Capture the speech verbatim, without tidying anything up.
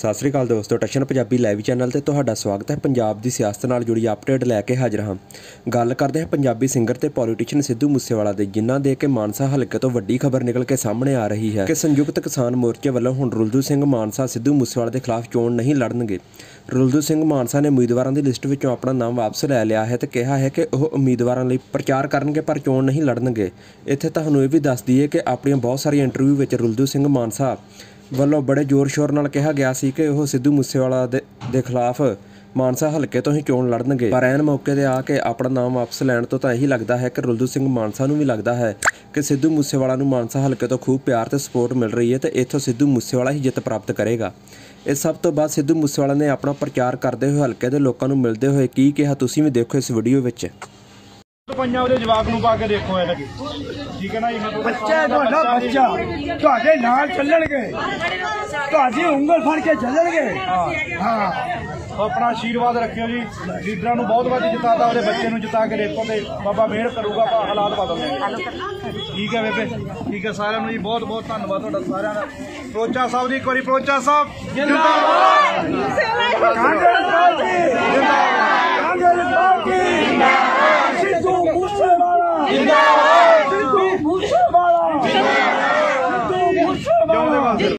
सत श्री अकाल दोस्तों, टशन पंजाबी लाइव चैनल ते तुहाडा स्वागत है। पंजाब की सियासत नाल जुड़ी अपडेट लैके हाजिर हाँ। गल करते हैं पंजाबी सिंगर ते पॉलीटिशियन सिद्धू मूसेवाला दे, जिन्हां दे के मानसा हलके तो वड्डी खबर निकल के सामने आ रही है कि संयुक्त किसान मोर्चे वालों हुण रुलदू सिंह मानसा सिद्धू मूसेवाला के खिलाफ चोण नहीं लड़नगे। रुलदू सिंह मानसा ने उम्मीदवारों की लिस्ट विचों अपना नाम वापस लै लिया है तो कहा है कि वह उम्मीदवारों लई प्रचार करनगे पर चोण नहीं लड़नगे। इत्थे तुहानूं इह भी दस दईए कि अपनी बहुत सारी इंटरव्यू विच रुलदू सिंह मानसा ਵੱਲੋਂ बड़े जोर शोर नाल कहा गया सी कि वह सिद्धू मूसेवाला दे दे खिलाफ मानसा हल्के तो ही चोण लड़नगे, पर ऐन मौके ते आके अपना नाम वापस लैण तो तां यही लगता है कि रुलदू सिंह मानसा नूं भी लगता है कि सिद्धू मूसेवाला नूं मानसा हल्के तो खूब प्यार ते सपोर्ट मिल रही है तो इत्थों सिद्धू मूसेवाला ही जित प्राप्त करेगा। इस सब तो बाद सिद्धू मूसेवाला ने अपना प्रचार करते हुए हल्के दे लोकां नूं मिलदे होए की कहा, तुसीं भी देखो इस वीडियो विच। जवाब नूं पा के देखो ठीक है ना जी, बच्चा तुहाडा बच्चा तुहाडे नाल चलणगे, तुहाडी उंगल फड़ के चलणगे। हाँ अपना आशीर्वाद रखियो जी। लीडर नूं बहुत वारी जिताता, ਉਹਦੇ ਬੱਚੇ ਨੂੰ जिता के देखो ਤੇ बाबा मेहर करूगा, ਆਪਾਂ हालात बदल देंगे। ठीक है बेबे, ठीक है साਰਿਆਂ ਨੂੰ जी, बहुत बहुत धन्यवाद ਤੁਹਾਡਾ ਸਾਰਿਆਂ ਦਾ। ਪਰੋਚਾ ਸਾਹਿਬ ਜੀ, ਇੱਕ ਵਾਰੀ ਪਰੋਚਾ ਸਾਹਿਬ ਜਿੰਦਾਬਾਦ, कांग्रेस पार्टी जिंदाबाद, कांग्रेस पार्टी जिंदाबाद, सिद्धू मूसेवाला जिंदाबाद।